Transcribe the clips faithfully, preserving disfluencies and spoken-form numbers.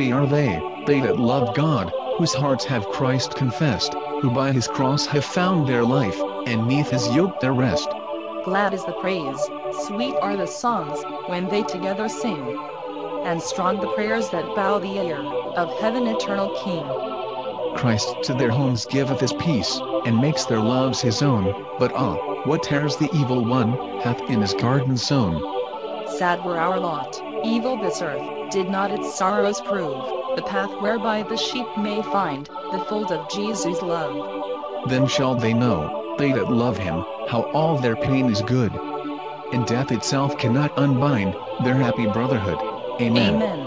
Happy are they, they that love God, whose hearts have Christ confessed, who by his cross have found their life, and neath his yoke their rest. Glad is the praise, sweet are the songs, when they together sing. And strong the prayers that bow the ear, of heaven eternal King. Christ to their homes giveth his peace, and makes their loves his own, but ah, what tares the evil one, hath in his garden sown. Sad were our lot, evil this earth, did not its sorrows prove, the path whereby the sheep may find, the fold of Jesus' love. Then shall they know, they that love him, how all their pain is good. And death itself cannot unbind, their happy brotherhood. Amen. Amen.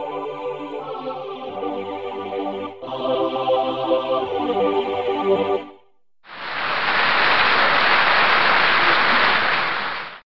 Thank you.